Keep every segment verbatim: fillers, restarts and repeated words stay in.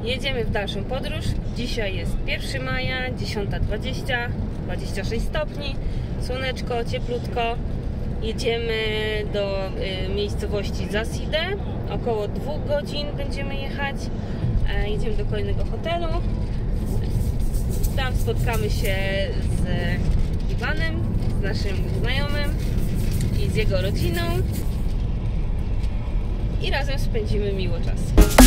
Jedziemy w dalszą podróż. Dzisiaj jest pierwszego maja, dziesiąta dwadzieścia, dwadzieścia sześć stopni, słoneczko, cieplutko. Jedziemy do y, miejscowości Zaside. Około dwóch godzin będziemy jechać. E, jedziemy do kolejnego hotelu. Tam spotkamy się z Iwanem, z naszym znajomym i z jego rodziną. I razem spędzimy miło czas.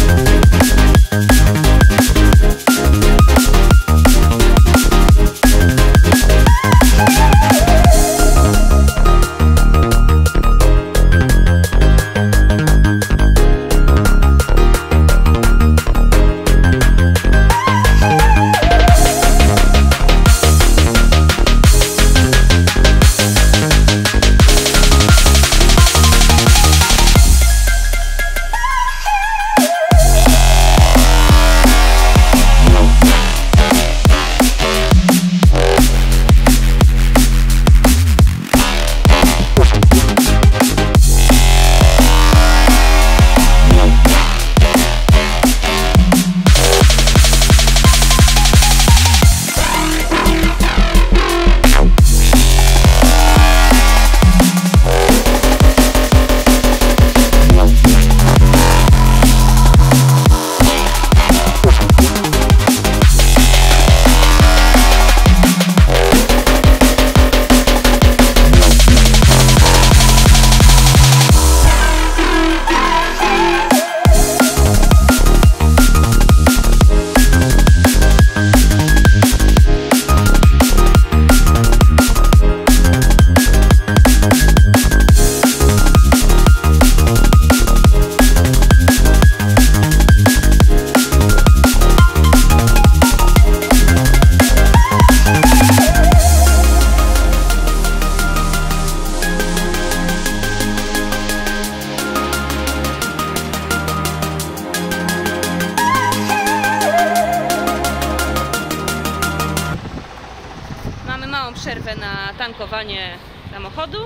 Przerwę na tankowanie samochodu.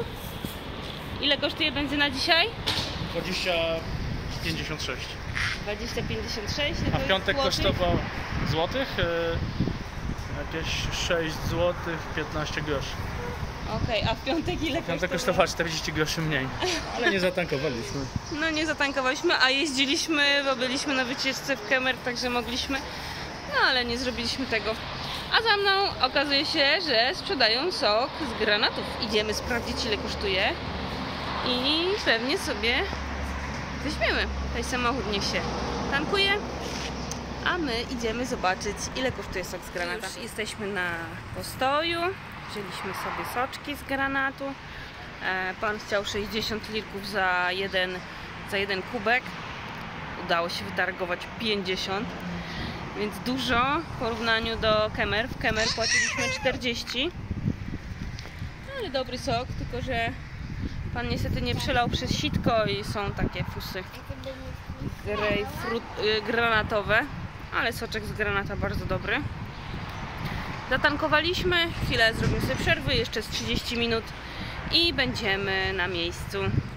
Ile kosztuje benzyna dzisiaj? dwadzieścia pięćdziesiąt sześć. dwadzieścia pięćdziesiąt sześć. A w piątek kosztował złotych, yy, jakieś sześć złotych piętnaście groszy. Okej, okay, a w piątek ile w piątek kosztował czterdzieści groszy mniej, ale nie zatankowaliśmy. No nie zatankowaliśmy, a jeździliśmy, bo byliśmy na wycieczce w Kemer, także mogliśmy, no ale nie zrobiliśmy tego. A za mną okazuje się, że sprzedają sok z granatów. Idziemy sprawdzić, ile kosztuje i pewnie sobie weźmiemy. Ten samochód niech się tankuje, a my idziemy zobaczyć, ile kosztuje sok z granata. Już jesteśmy na postoju, wzięliśmy sobie soczki z granatu. Pan chciał sześćdziesiąt litrów za jeden, za jeden kubek. Udało się wytargować pięćdziesiąt. Więc dużo w porównaniu do Kemer. W Kemer płaciliśmy czterdzieści. Ale dobry sok, tylko że pan niestety nie przelał przez sitko i są takie fusy grejpfrut, granatowe. Ale soczek z granata bardzo dobry. Zatankowaliśmy, chwilę zrobimy sobie przerwy, jeszcze z trzydzieści minut i będziemy na miejscu.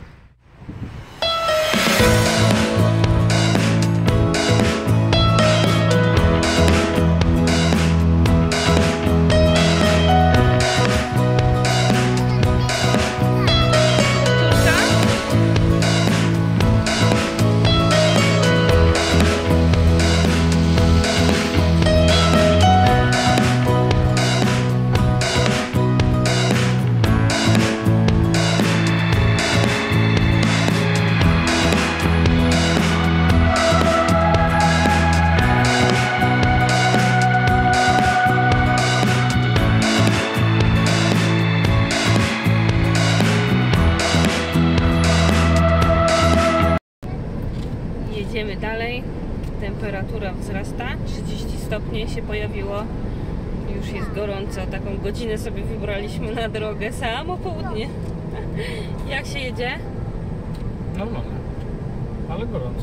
Jedziemy dalej, temperatura wzrasta, trzydzieści stopni się pojawiło, już jest gorąco, taką godzinę sobie wybraliśmy na drogę, samo południe. Jak się jedzie? Normalnie, ale gorąco.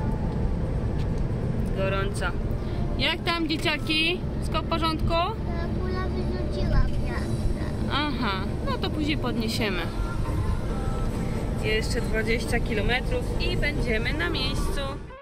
Gorąco. Jak tam, dzieciaki? Wszystko w porządku? Kula wyrzuciła wiatr. Aha, no to później podniesiemy. Jeszcze dwadzieścia kilometrów i będziemy na miejscu.